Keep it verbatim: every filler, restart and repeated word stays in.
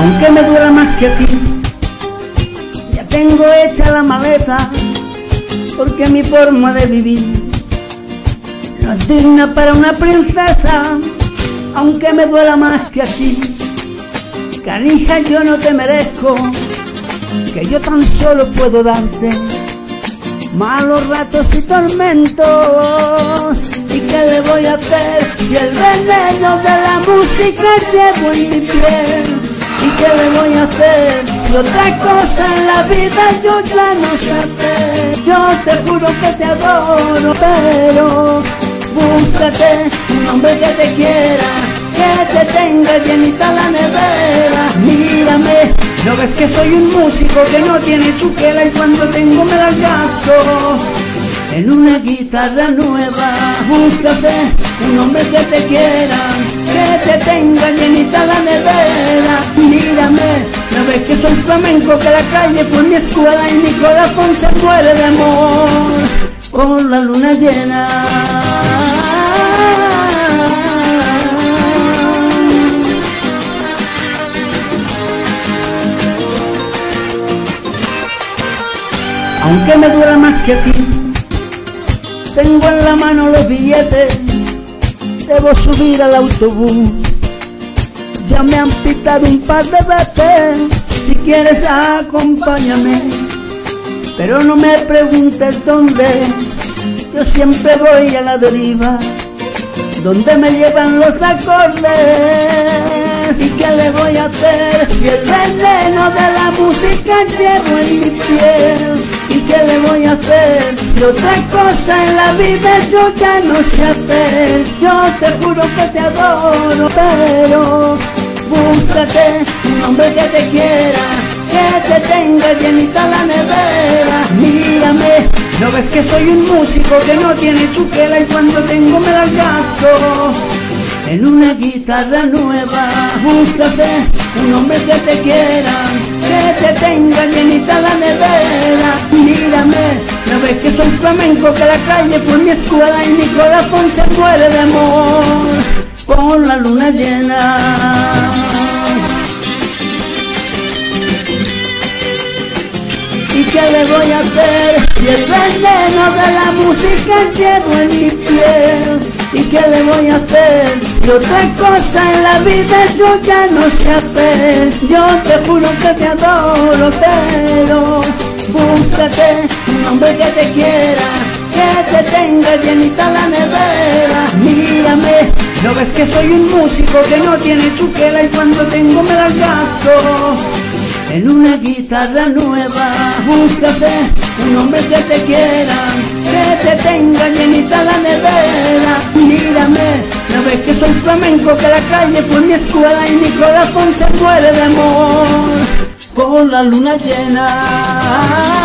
Aunque me duela más que a ti, ya tengo hecha la maleta, porque mi forma de vivir no es digna para una princesa. Aunque me duela más que a ti, canija, yo no te merezco, que yo tan solo puedo darte malos ratos y tormentos. ¿Y qué le voy a hacer si el veneno de la música llevo en mi piel? ¿Y qué le voy a hacer si otra cosa en la vida yo ya no sé hacer? Yo te juro que te adoro, pero búscate un hombre que te quiera, que te tenga llenita la nevera. Mírame, ¿no ves que soy un músico que no tiene chuquela y cuando tengo me la gasto en una guitarra nueva? Búscate un hombre que te quiera, que te tenga llenita la nevera. Mírame, ¿no ves que soy flamenco, que la calle fue mi escuela y mi corazón se muere de amor con la luna llena? Aunque me duela más que a ti, tengo en la mano los billetes, debo subir al autobús. Ya me han pitado un par de veces, si quieres acompáñame, pero no me preguntes dónde, yo siempre voy a la deriva, donde me llevan los acordes. ¿Y qué le voy a hacer si el veneno de la música llevo en mi piel? ¿Y qué le voy a hacer si otra cosa en la vida yo ya no sé hacer? Yo te juro que te adoro, pero búscate un hombre que te quiera, que te tenga llenita la nevera. Mírame, ¿no ves que soy un músico que no tiene chuquela y cuando tengo me la gasto en una guitarra nueva? Búscate un hombre que te quiera, que te tenga llenita la nevera. Mírame, ¿no ves que soy flamenco, que la calle fue mi escuela y mi corazón se muere de amor con la luna llena? ¿Y qué le voy a hacer si el veneno de la música llevo en mi piel? ¿Y qué le voy a hacer si otra cosa en la vida yo ya no sé hacer? Yo te juro que te adoro, pero búscate un hombre que te quiera, que te tenga llenita la nevera. Mírame, ¿no ves que soy un músico que no tiene chuquela y cuando tengo me la gasto en una guitarra nueva? Búscate un hombre que te quiera, que te tenga llenita la nevera. Mírame, ¿no ves que soy flamenco, que la calle fue mi escuela y mi corazón se muere de amor con la luna llena?